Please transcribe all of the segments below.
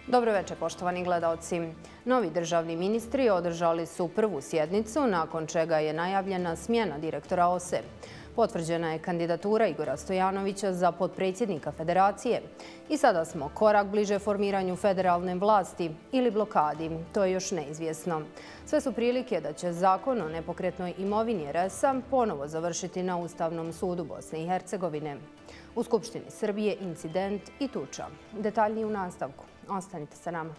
Dobro večer, poštovani gledaoci. Novi državni ministri održali su prvu sjednicu, nakon čega je najavljena smjena direktora OSE. Potvrđena je kandidatura Igora Stojanovića za potpredsjednika Federacije. I sada smo korak bliže formiranju federalne vlasti ili blokadi. To je još neizvjesno. Sve su prilike da će zakon o nepokretnoj imovini RS-a ponovo završiti na Ustavnom sudu Bosne i Hercegovine. U Skupštini Srbije incident i tuča. Detaljnije u nastavku. Ostanite sa nama.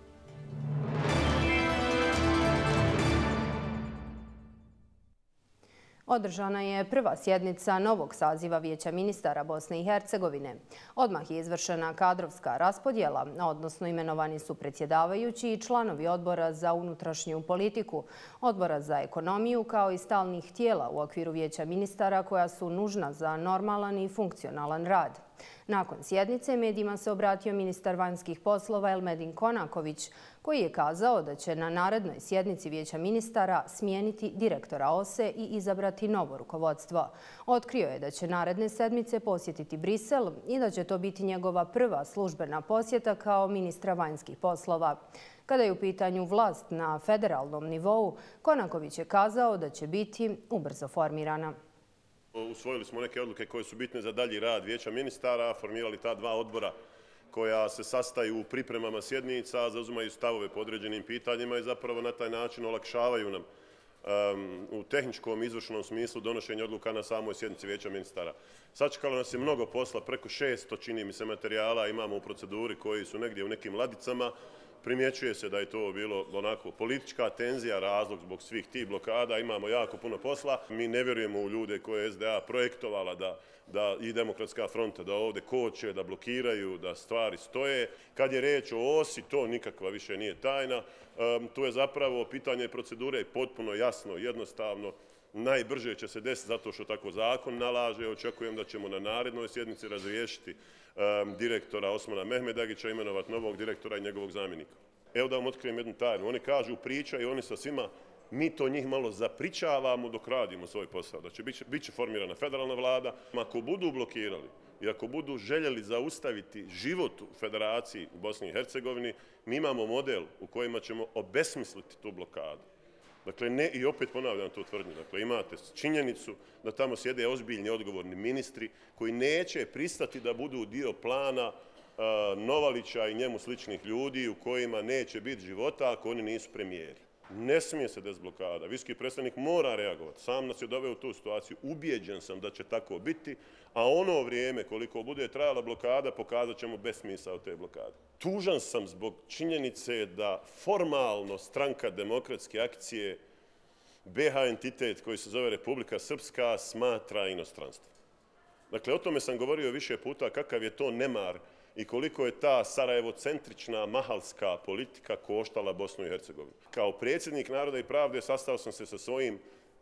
Održana je prva sjednica novog saziva Vijeća ministara Bosne i Hercegovine. Odmah je izvršena kadrovska raspodjela, odnosno imenovani su predsjedavajući i članovi odbora za unutrašnju politiku, odbora za ekonomiju kao i stalnih tijela u okviru Vijeća ministara koja su nužna za normalan i funkcionalan rad. Nakon sjednice medijima se obratio ministar vanjskih poslova Elmedin Konaković, koji je kazao da će na narednoj sjednici Vijeća ministara smijeniti direktora OSE i izabrati novo rukovodstvo. Otkrio je da će naredne sedmice posjetiti Brisel i da će to biti njegova prva službena posjeta kao ministra vanjskih poslova. Kada je u pitanju vlast na federalnom nivou, Konaković je kazao da će biti ubrzo formirana. Usvojili smo neke odluke koje su bitne za dalji rad Vijeća ministara, formirali ta dva odbora koja se sastaju u pripremama sjednica, zauzimaju stavove po određenim pitanjima i zapravo na taj način olakšavaju nam u tehničkom i izvršnom smislu donošenje odluka na samoj sjednici Vijeća ministara. Sačekalo nas je mnogo posla, preko 600 čini mi se materijala imamo u proceduri koji su negdje u nekim ladicama. Primjećuje se da je to bilo onako politička tenzija, razlog zbog svih tih blokada. Imamo jako puno posla. Mi ne vjerujemo u ljude koje je SDA projektovala da i Demokratska fronta da ovdje koče, da blokiraju, da stvari stoje. Kad je riječ o OSI, to nikakva više nije tajna. Tu je zapravo pitanje procedure potpuno jasno, jednostavno. Najbrže će se desiti zato što tako zakon nalaže. Očekujem da ćemo na narednoj sjednici razriješiti direktora Osmana Mehmedagića, imenovati novog direktora i njegovog zamjenika. Evo da vam otkrijem jednu tajnu. Oni kažu, pričaju oni sa svima, mi to njih malo zapričavamo dok radimo svoj posao. Da će biti formirana federalna vlada. Ako budu blokirali i ako budu željeli zaustaviti život u federaciji u Bosni i Hercegovini, mi imamo model u kojima ćemo obesmisliti tu blokadu. Dakle, ne, i opet ponavljam tu tvrdnju, dakle, imate činjenicu da tamo sjede ozbiljni odgovorni ministri koji neće pristati da budu dio plana Novalića i njemu sličnih ljudi u kojima neće biti života ako oni nisu premijeri. Ne smije se desblokada. Visoki predstavnik mora reagovati. Sam nas je doveo u tu situaciju. Ubijeđen sam da će tako biti, a ono vrijeme koliko bude trajala blokada pokazat ćemo besmisao te blokade. Tužan sam zbog činjenice da formalno stranka Demokratske akcije BH entitet koji se zove Republika Srpska smatra inostranstvo. Dakle, o tome sam govorio više puta kakav je to nemar i koliko je ta sarajevocentrična mahalska politika koštala Bosnu i Hercegovinu. Kao predsjednik Naroda i pravde sastao sam se sa svojim,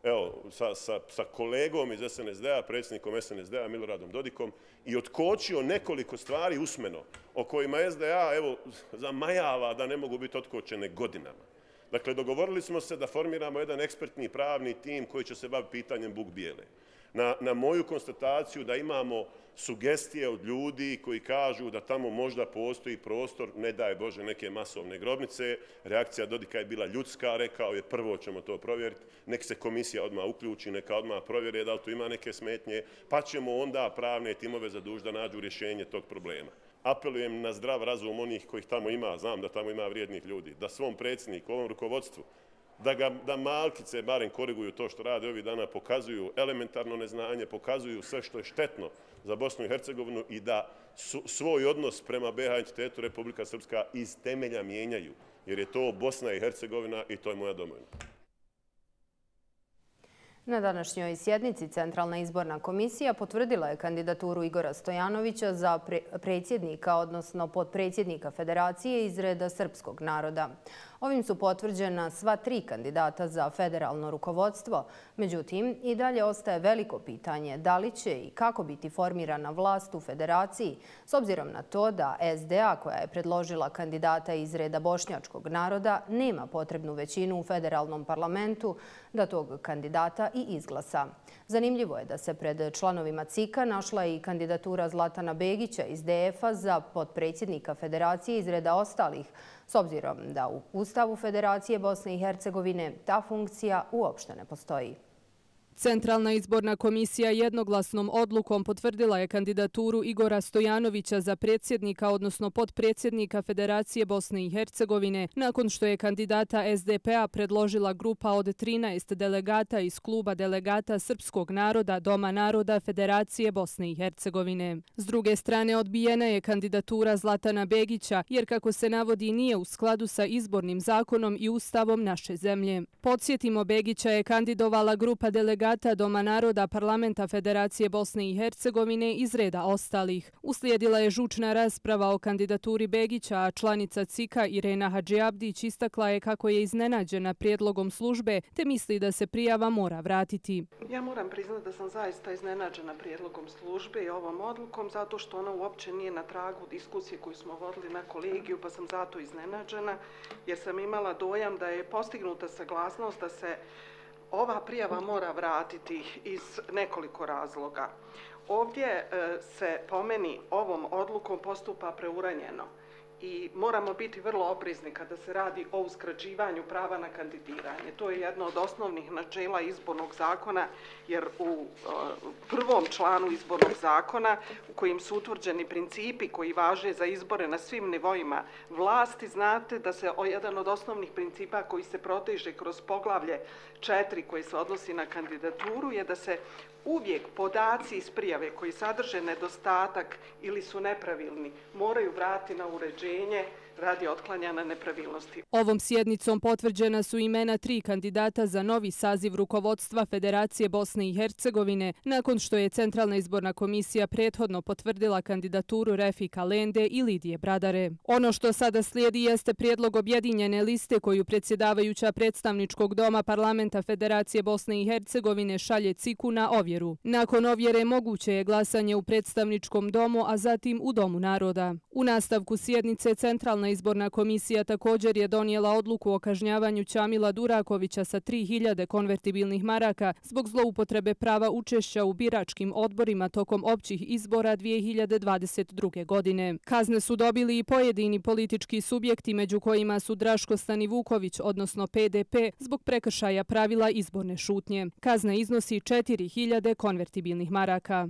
sa kolegom iz SNSD-a, predsjednikom SNSD-a Miloradom Dodikom i otkočio nekoliko stvari usmeno o kojima SDA zamajava da ne mogu biti otkočene godinama. Dakle, dogovorili smo se da formiramo jedan ekspertni pravni tim koji će se baviti pitanjem Buk-Bijele. Na moju konstataciju da imamo sugestije od ljudi koji kažu da tamo možda postoji prostor, ne daj Bože, neke masovne grobnice. Reakcija Dodika je bila ljudska, rekao je prvo ćemo to provjeriti, nek se komisija odmah uključi, neka odmah provjeri da li tu ima neke smetnje, pa ćemo onda pravne timove zadužiti da nađu rješenje tog problema. Apelujem na zdrav razum onih kojih tamo ima, znam da tamo ima vrijednih ljudi, da svom predsjedniku, ovom rukovodstvu, da malkice barem koriguju to što rade ovih dana, pokazuju elementarno neznanje, pokazuju sve što je štetno za Bosnu i Hercegovinu i da svoj odnos prema BH entitetu Republika Srpska iz temelja mijenjaju, jer je to Bosna i Hercegovina i to je moja domovina. Na današnjoj sjednici Centralna izborna komisija potvrdila je kandidaturu Igora Stojanovića za predsjednika, odnosno potpredsjednika Federacije iz reda srpskog naroda. Ovim su potvrđena sva 3 kandidata za federalno rukovodstvo. Međutim, i dalje ostaje veliko pitanje da li će i kako biti formirana vlast u federaciji, s obzirom na to da SDA, koja je predložila kandidata iz reda bošnjačkog naroda, nema potrebnu većinu u federalnom parlamentu da tog kandidata i izglasa. Zanimljivo je da se pred članovima CIK-a našla i kandidatura Zlatana Begića iz DF-a za potpredsjednika federacije iz reda ostalih, s obzirom da u Ustavu Federacije Bosne i Hercegovine ta funkcija uopšte ne postoji. Centralna izborna komisija jednoglasnom odlukom potvrdila je kandidaturu Igora Stojanovića za predsjednika, odnosno potpredsjednika Federacije Bosne i Hercegovine, nakon što je kandidata SDP-a predložila grupa od 13 delegata iz kluba delegata Srpskog naroda Doma naroda Federacije Bosne i Hercegovine. S druge strane, odbijena je kandidatura Zlatana Begića, jer kako se navodi nije u skladu sa izbornim zakonom i ustavom naše zemlje. Podsjetimo, Begića je kandidovala grupa delegata Doma naroda Parlamenta Federacije Bosne i Hercegovine iz reda ostalih. Uslijedila je žučna rasprava o kandidaturi Begića, a članica CIK-a Irena Hadžiabdić istakla je kako je iznenađena prijedlogom službe te misli da se prijava mora vratiti. Ja moram priznati da sam zaista iznenađena prijedlogom službe i ovom odlukom zato što ona uopće nije na tragu diskusije koju smo vodili na kolegiju, pa sam zato iznenađena jer sam imala dojam da je postignuta saglasnost da se ova prijava mora vratiti iz nekoliko razloga. Ovdje se po meni ovom odlukom postupa preuranjeno i moramo biti vrlo oprezni kada se radi o uskraćivanju prava na kandidiranje. To je jedno od osnovnih načela izbornog zakona, jer u prvom članu izbornog zakona u kojim su utvrđeni principi koji važe za izbore na svim nivoima vlasti, znate da se jedan od osnovnih principa koji se proteže kroz poglavlje 4 koji se odnosi na kandidaturu je da se uvijek podaci iz prijave koji sadrže nedostatak ili su nepravilni moraju vratiti na uređenje radi otklanjanja nepravilnosti. Ovom sjednicom potvrđena su imena 3 kandidata za novi saziv rukovodstva Federacije Bosne i Hercegovine, nakon što je Centralna izborna komisija prethodno potvrdila kandidaturu Refika Lende i Lidije Bradare. Ono što sada slijedi jeste prijedlog objedinjene liste koju predsjedavajuća predstavničkog doma Parlamenta Federacije Bosne i Hercegovine šalje CIK-u na ovjeru. Nakon ovjere moguće je glasanje u predstavničkom domu, a zatim u Domu naroda. U nastavku sjednice Centralna izborna komisija također je donijela odluku o kažnjavanju Ćamila Durakovića sa 3000 konvertibilnih maraka zbog zloupotrebe prava učešća u biračkim odborima tokom općih izbora 2022. godine. Kazne su dobili i pojedini politički subjekti, među kojima su Draško Stanivuković, odnosno PDP, zbog prekršaja pravila izborne šutnje. Kazna iznosi 4000 konvertibilnih maraka.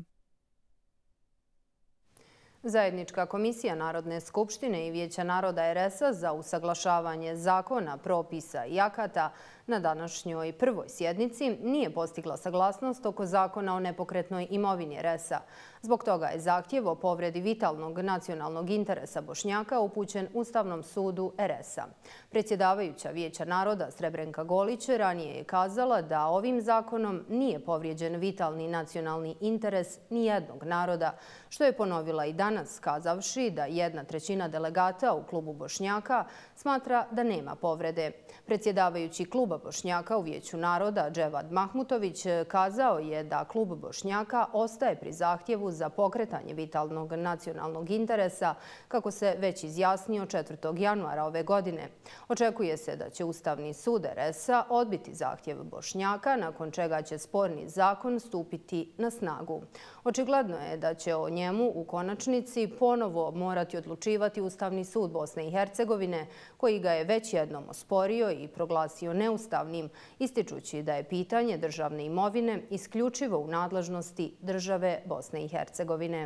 Zajednička komisija Narodne skupštine i Vijeća naroda RS-a za usaglašavanje zakona, propisa i akata na današnjoj prvoj sjednici nije postigla saglasnost oko zakona o nepokretnoj imovini RS-a. Zbog toga je zahtjev o povredi vitalnog nacionalnog interesa Bošnjaka upućen Ustavnom sudu RS-a. Predsjedavajuća Vijeća naroda Srebrenka Golić ranije je kazala da ovim zakonom nije povrijeđen vitalni nacionalni interes nijednog naroda, što je ponovila i danas kazavši da 1/3 delegata u klubu Bošnjaka smatra da nema povrede. Predsjedavajući kluba Bošnjaka u Vijeću naroda Dževad Mahmutović kazao je da klub Bošnjaka ostaje pri zahtjevu za pokretanje vitalnog nacionalnog interesa, kako se već izjasnio 4. januara ove godine. Očekuje se da će Ustavni sud RS-a odbiti zahtjev Bošnjaka, nakon čega će sporni zakon stupiti na snagu. Očigledno je da će o njemu u konačnici ponovo morati odlučivati Ustavni sud Bosne i Hercegovine, koji ga je već jednom osporio i proglasio neustavnim, ističući da je pitanje državne imovine isključivo u nadležnosti države Bosne i Hercegovine.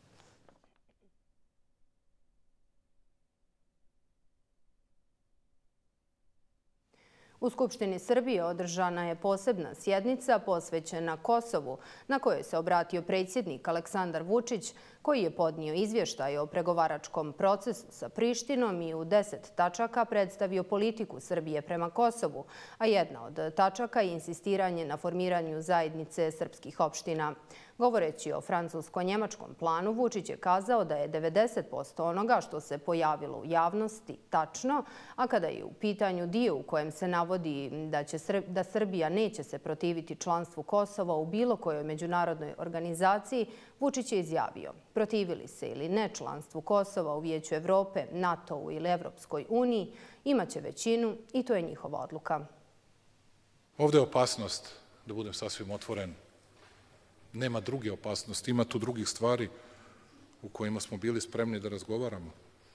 U Skupštini Srbije održana je posebna sjednica posvećena Kosovu, na kojoj se obratio predsjednik Aleksandar Vučić, koji je podnio izvještaj o pregovaračkom procesu sa Prištinom i u 10 tačaka predstavio politiku Srbije prema Kosovu, a jedna od tačaka je insistiranje na formiranju zajednice srpskih opština. Govoreći o francusko-njemačkom planu, Vučić je kazao da je 90% onoga što se pojavilo u javnosti tačno, a kada je u pitanju dio u kojem se navodi da Srbija neće se protiviti članstvu Kosova u bilo kojoj međunarodnoj organizaciji, Vučić je izjavio: protivili se ili ne članstvu Kosova u Vijeću Evrope, NATO-u ili Evropskoj uniji, imaće većinu i to je njihova odluka. Ovdje je opasnost, da budem sasvim otvoren, nema druge opasnosti, ima tu drugih stvari u kojima smo bili spremni da razgovaramo.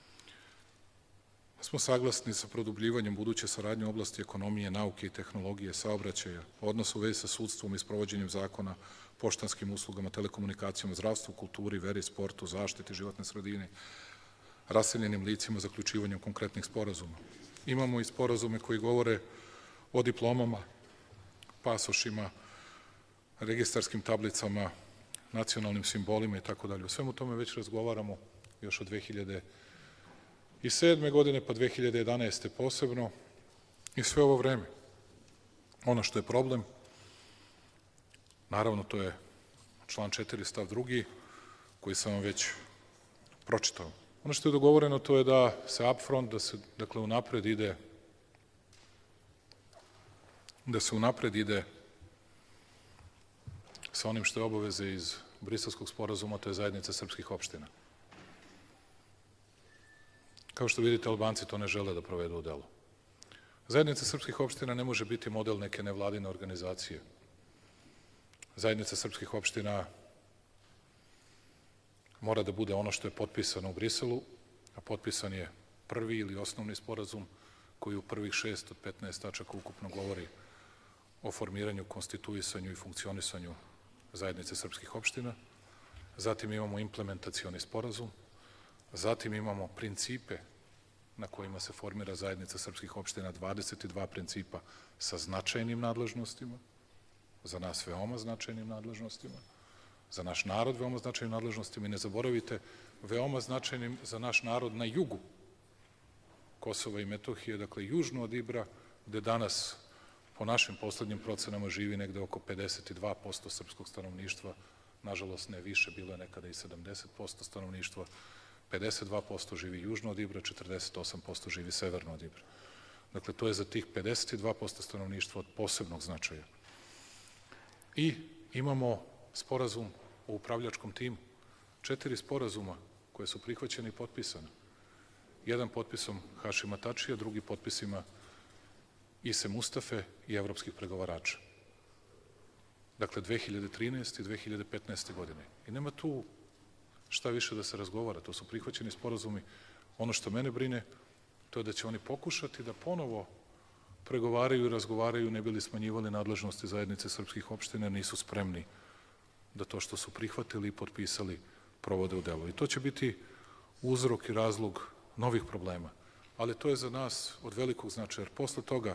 Smo saglasni sa produbljivanjem buduće saradnje u oblasti ekonomije, nauke i tehnologije, saobraćaja, odnos u vezi sa sudstvom i sprovođenjem zakona, poštanskim uslugama, telekomunikacijama, zdravstvu, kulturi, veri, sportu, zaštiti životne sredine, raseljenim licima, zaključivanjem konkretnih sporazuma. Imamo i sporazume koji govore o diplomama, pasošima, registarskim tablicama, nacionalnim simbolima i tako dalje. O svemu tome već razgovaramo još od 2007. godine, pa 2011. posebno i sve ovo vreme. Ono što je problem, naravno to je član 4 stav 2 koji sam vam već pročitao. Ono što je dogovoreno to je da se upfront, da se unapred ide sa onim što je obaveze iz Briselskog sporazuma, to je zajednica srpskih opština. Kao što vidite, Albanci to ne žele da provedu u delu. Zajednica srpskih opština ne može biti model neke nevladine organizacije. Zajednica srpskih opština mora da bude ono što je potpisano u Briselu, a potpisan je prvi ili osnovni sporazum koji u prvih 6 od 15 tačaka ukupno govori o formiranju, konstituisanju i funkcionisanju zajednice srpskih opština. Zatim imamo implementacioni sporazum, zatim imamo principe na kojima se formira zajednica srpskih opština, 22 principa sa značajnim nadležnostima, za nas veoma značajnim nadležnostima, za naš narod veoma značajnim nadležnostima i ne zaboravite, veoma značajnim za naš narod na jugu Kosova i Metohije, dakle južno od Ibra, gde danas po našim poslednjim procenama živi negde oko 52% srpskog stanovništva, nažalost ne više, bilo je nekada i 70% stanovništva, 52% živi južno od Ibra, 48% živi severno od Ibra. Dakle, to je za tih 52% stanovništva od posebnog značaja. I imamo sporazum o upravljačkom timu, 4 sporazuma koje su prihvaćene i potpisane. Jedan potpisom Hašima Tačija, drugi potpisima Ise Mustafe i evropskih pregovarača. Dakle, 2013. i 2015. godine. I nema tu šta više da se razgovara, to su prihvaćeni sporazumi. Ono što mene brine, to je da će oni pokušati da ponovo pregovaraju i razgovaraju, ne bili smanjivali nadležnosti zajednice srpskih opština, nisu spremni da to što su prihvatili i potpisali provode u delu. I to će biti uzrok i razlog novih problema. Ali to je za nas od velikog značaja, jer posle toga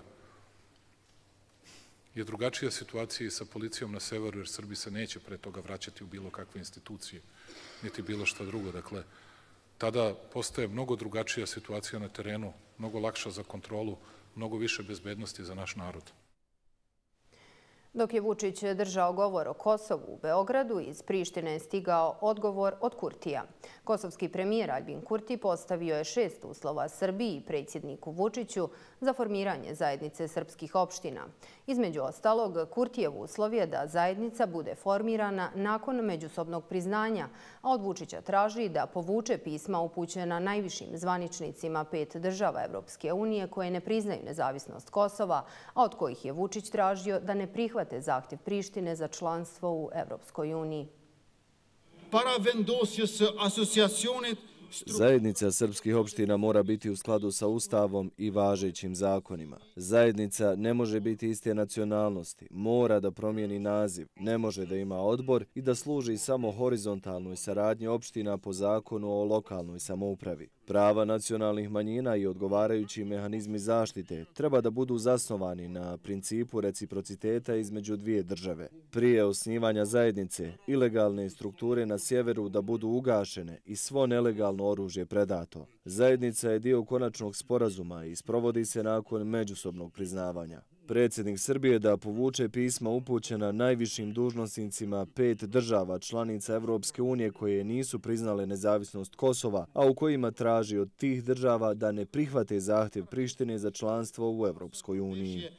je drugačija situacija i sa policijom na severu, jer Srbi se neće pre toga vraćati u bilo kakve institucije, niti bilo šta drugo. Dakle, tada postaje mnogo drugačija situacija na terenu, mnogo lakša za kontrolu, mnogo više bezbednosti za naš narod. Dok je Vučić držao govor o Kosovu u Beogradu, iz Prištine je stigao odgovor od Kurtija. Kosovski premijer Aljbin Kurti postavio je 6 uslova Srbiji i predsjedniku Vučiću za formiranje zajednice srpskih opština. Između ostalog, Kurtijev uslov je da zajednica bude formirana nakon međusobnog priznanja, a od Vučića traži da povuče pisma upućena najvišim zvaničnicima 5 država Evropske unije koje ne priznaju nezavisnost Kosova, a od kojih je Vučić tražio da ne prihvate zahtjev Prištine za članstvo u Evropskoj uniji. Para vendosjes së asociacionit Zajednica srpskih opština mora biti u skladu sa Ustavom i važećim zakonima. Zajednica ne može biti iste nacionalnosti, mora da promijeni naziv, ne može da ima odbor i da služi samo horizontalnoj saradnji opština po zakonu o lokalnoj samoupravi. Prava nacionalnih manjina i odgovarajući mehanizmi zaštite treba da budu zasnovani na principu reciprociteta između dvije države. Prije osnivanja zajednice, ilegalne strukture na sjeveru da budu ugašene i svo nelegalno oružje predato. Zajednica je dio konačnog sporazuma i sprovodi se nakon međusobnog priznavanja. Predsjednik Srbije da povuče pisma upućena najvišim dužnosnicima 5 država članica Evropske unije koje nisu priznale nezavisnost Kosova, a u kojima traži od tih država da ne prihvate zahtjev Prištine za članstvo u Evropskoj uniji.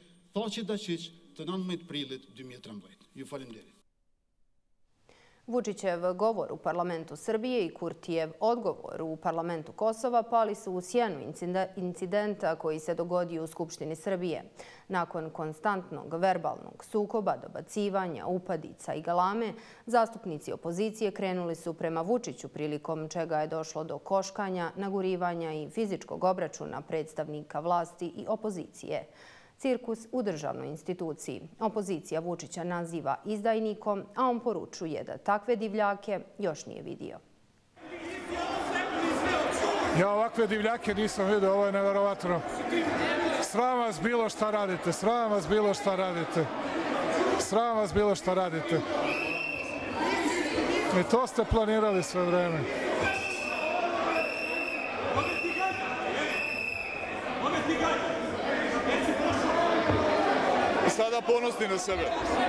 Vučićev govor u parlamentu Srbije i Kurtijev odgovor u parlamentu Kosova pali su u sjenu incidenta koji se dogodio u Skupštini Srbije. Nakon konstantnog verbalnog sukoba, dobacivanja, upadica i galame, zastupnici opozicije krenuli su prema Vučiću, prilikom čega je došlo do koškanja, nagurivanja i fizičkog obračuna predstavnika vlasti i opozicije. Cirkus u državnoj instituciji. Opozicija Vučića naziva izdajnikom, a on poručuje da takve divljake još nije vidio. Ja ovakve divljake nisam vidio, ovo je neverovatno. Sram vas bilo šta radite, sram vas bilo šta radite. Sram vas bilo šta radite. I to ste planirali sve vreme. Sada ponosni na sebe.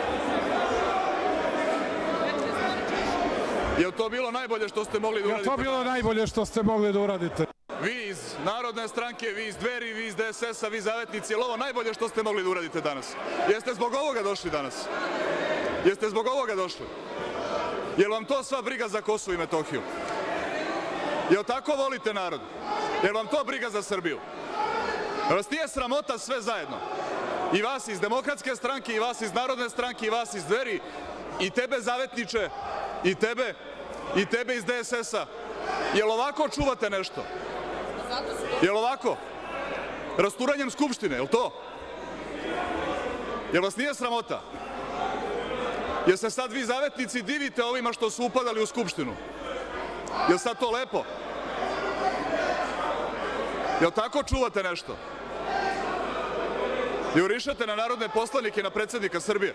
Je to bilo najbolje što ste mogli da uradite? Je to bilo najbolje što ste mogli da uradite? Vi iz Narodne stranke, vi iz Dveri, vi iz DSS-a, vi zavetnici, je li ovo najbolje što ste mogli da uradite danas? Jeste zbog ovoga došli danas? Jeste zbog ovoga došli? Je li vam to sva briga za Kosovo i Metohiju? Je li tako volite narod? Je li vam to briga za Srbiju? Je li vas nije sramota sve zajedno? I vas iz Demokratske stranke, i vas iz Narodne stranke, i vas iz Dveri, i tebe zavetniče, i tebe iz DSS-a. Jel ovako čuvate nešto? Jel ovako? Rasturanjem Skupštine, jel to? Jel vas nije sramota? Jel se sad vi zavetnici divite ovima što su upadali u Skupštinu? Jel sad to lepo? Jel tako čuvate nešto? Jurišate na narodne poslanike, na predsjednika Srbije.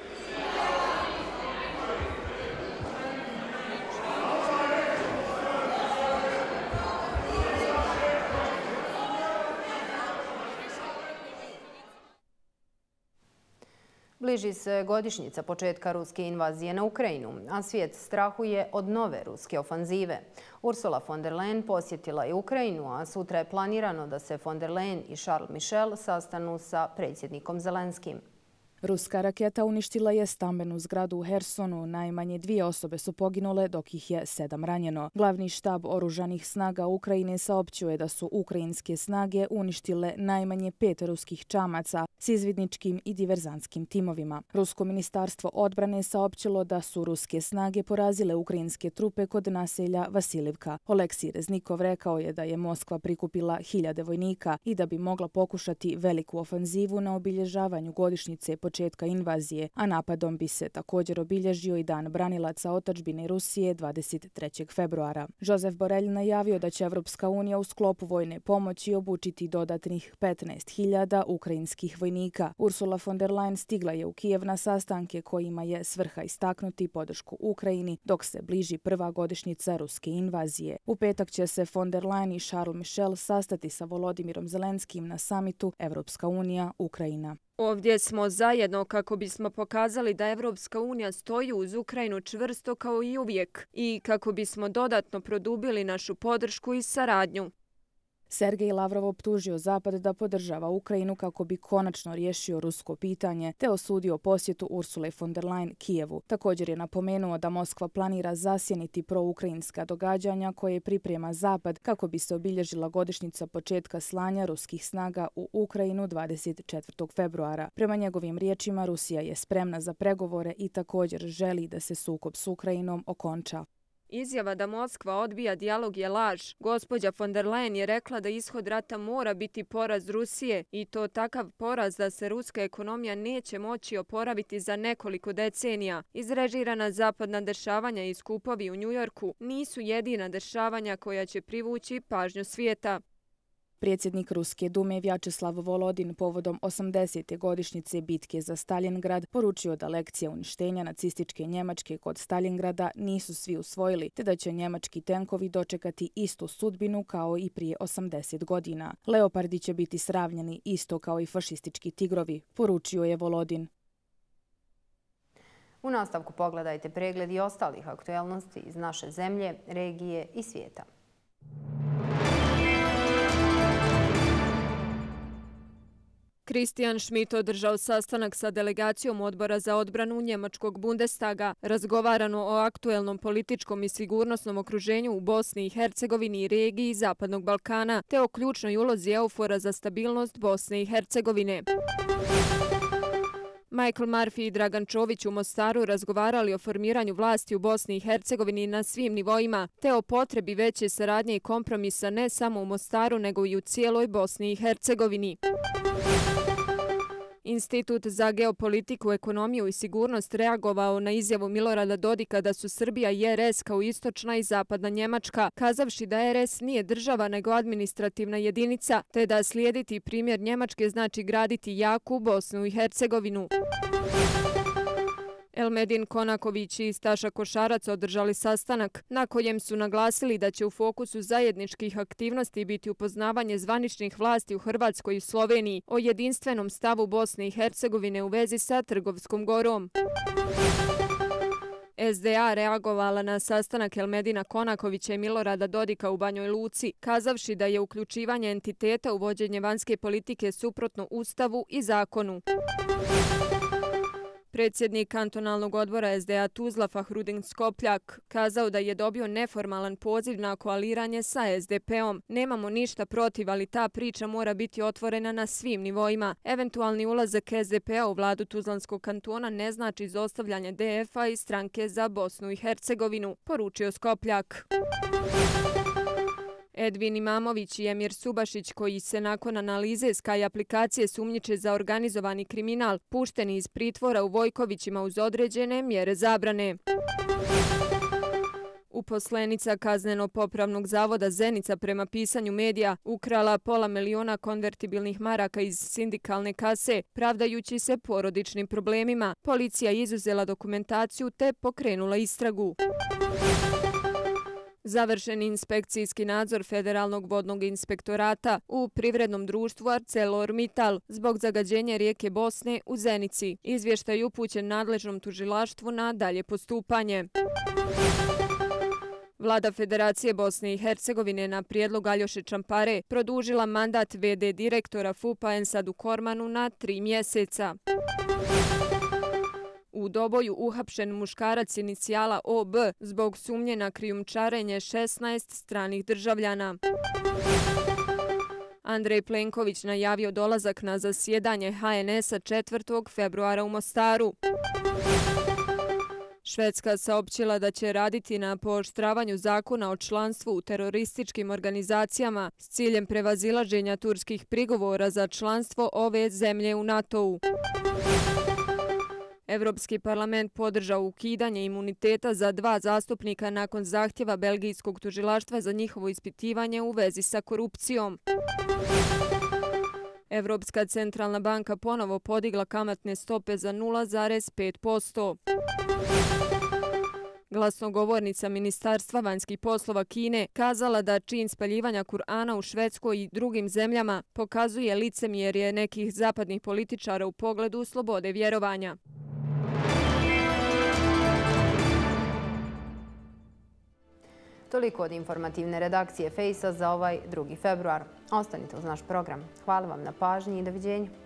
Bliži se godišnjica početka ruske invazije na Ukrajinu, a svijet strahuje od nove ruske ofanzive. Ursula von der Leyen posjetila je Ukrajinu, a sutra je planirano da se von der Leyen i Charles Michel sastanu sa predsjednikom Zelenskim. Ruska raketa uništila je stambenu zgradu u Hersonu. Najmanje 2 osobe su poginule, dok ih je 7 ranjeno. Glavni štab oružanih snaga Ukrajine saopćuje da su ukrajinske snage uništile najmanje 5 ruskih čamaca s izvidničkim i diverzantskim timovima. Rusko ministarstvo odbrane saopćilo da su ruske snage porazile ukrajinske trupe kod naselja Vasilivka. Oleksij Reznikov rekao je da je Moskva prikupila 1000 vojnika i da bi mogla pokušati veliku ofanzivu na obilježavanju godišnjice početka invazije, a napadom bi se također obilježio i Dan branilaca otadžbine Rusije 23. februara. Josef Borrell najavio da će Evropska unija u sklopu vojne pomoći obučiti dodatnih 15.000 ukrajinskih vojnika. Ursula von der Leyen stigla je u Kijev na sastanke kojima je svrha istaknuti podršku Ukrajini dok se bliži prva godišnjica ruske invazije. U petak će se von der Leyen i Charles Michel sastati sa Volodimirom Zelenskim na samitu Evropska unija Ukrajina. Ovdje smo zajedno kako bismo pokazali da Evropska unija stoji uz Ukrajinu čvrsto kao i uvijek i kako bismo dodatno produbili našu podršku i saradnju. Sergej Lavrov optužio Zapad da podržava Ukrajinu kako bi konačno riješio rusko pitanje, te osudio posjetu Ursule von der Leyen Kijevu. Također je napomenuo da Moskva planira zasjeniti proukrajinska događanja koje priprema Zapad kako bi se obilježila godišnjica početka slanja ruskih snaga u Ukrajinu 24. februara. Prema njegovim riječima, Rusija je spremna za pregovore i također želi da se sukob s Ukrajinom okonča. Izjava da Moskva odbija dijalog je laž. Gospođa von der Leyen je rekla da ishod rata mora biti poraz Rusije i to takav poraz da se ruska ekonomija neće moći oporaviti za nekoliko decenija. Izrežirana zapadna dešavanja i skupovi u Njujorku nisu jedina dešavanja koja će privući pažnju svijeta. Predsjednik Ruske dume Vjačeslav Volodin povodom 80. godišnjice bitke za Stalingrad poručio da lekcije uništenja nacističke Njemačke kod Stalingrada nisu svi usvojili, te da će njemački tenkovi dočekati istu sudbinu kao i prije 80 godina. Leopardi će biti sravnjeni isto kao i fašistički tigrovi, poručio je Volodin. U nastavku pogledajte pregled i ostalih aktuelnosti iz naše zemlje, regije i svijeta. Christian Schmidt održao sastanak sa delegacijom odbora za odbranu Njemačkog Bundestaga. Razgovarano o aktuelnom političkom i sigurnosnom okruženju u Bosni i Hercegovini i regiji Zapadnog Balkana, te o ključnoj ulozi EUFOR-a za stabilnost Bosne i Hercegovine. Michael Murphy i Dragan Čović u Mostaru razgovarali o formiranju vlasti u Bosni i Hercegovini na svim nivoima, te o potrebi veće saradnje i kompromisa ne samo u Mostaru, nego i u cijeloj Bosni i Hercegovini. Institut za geopolitiku, ekonomiju i sigurnost reagovao na izjavu Milorada Dodika da su Srbija i RS kao istočna i zapadna Njemačka, kazavši da RS nije država nego administrativna jedinica, te da slijediti primjer Njemačke znači graditi jaku Bosnu i Hercegovinu. Elmedin Konaković i Staša Košarac održali sastanak na kojem su naglasili da će u fokusu zajedničkih aktivnosti biti upoznavanje zvaničnih vlasti u Hrvatskoj i Sloveniji o jedinstvenom stavu Bosne i Hercegovine u vezi sa Trgovskom gorom. SDA reagovala na sastanak Elmedina Konakovića i Milorada Dodika u Banjoj Luci, kazavši da je uključivanje entiteta u vođenje vanjske politike suprotno Ustavu i zakonu. Predsjednik kantonalnog odbora SDA Tuzla Fahrudin Skopljak kazao da je dobio neformalan poziv na koaliranje sa SDP-om. Nemamo ništa protiv, ali ta priča mora biti otvorena na svim nivoima. Eventualni ulazak SDP-a u vladu Tuzlanskog kantona ne znači izostavljanje DF-a i stranke za Bosnu i Hercegovinu, poručio Skopljak. Edvin Imamović i Emir Subašić, koji se nakon analize Sky aplikacije sumnjiče za organizovani kriminal, pušteni iz pritvora u Vojkovićima uz određene mjere zabrane. Uposlenica Kazneno-popravnog zavoda Zenica prema pisanju medija ukrala $500 000 konvertibilnih maraka iz sindikalne kase, pravdajući se porodičnim problemima. Policija je izuzela dokumentaciju te pokrenula istragu. Završen inspekcijski nadzor Federalnog vodnog inspektorata u privrednom društvu ArcelorMittal zbog zagađenja rijeke Bosne u Zenici. Izvještaj upućen nadležnom tužilaštvu na dalje postupanje. Vlada Federacije Bosne i Hercegovine na prijedlog Aljoše Čampare produžila mandat VD direktora FUP-a Ensadu Kormanu na 3 mjeseca. U Doboju uhapšen muškarac inicijala OB zbog sumnje na krijumčarenje 16 stranih državljana. Andrej Plenković najavio dolazak na zasjedanje HNS-a 4. februara u Mostaru. Švedska saopćila da će raditi na pooštravanju zakona o članstvu u terorističkim organizacijama s ciljem prevazilaženja turskih prigovora za članstvo ove zemlje u NATO-u. Evropski parlament podržao ukidanje imuniteta za 2 zastupnika nakon zahtjeva belgijskog tužilaštva za njihovo ispitivanje u vezi sa korupcijom. Evropska centralna banka ponovo podigla kamatne stope za 0,5%. Glasnogovornica Ministarstva vanjskih poslova Kine kazala da čin spaljivanja Kur'ana u Švedskoj i drugim zemljama pokazuje licemjerje nekih zapadnih političara u pogledu slobode vjerovanja. Toliko od informativne redakcije Fejsa za ovaj 2. februar. Ostanite uz naš program. Hvala vam na pažnji i doviđenju.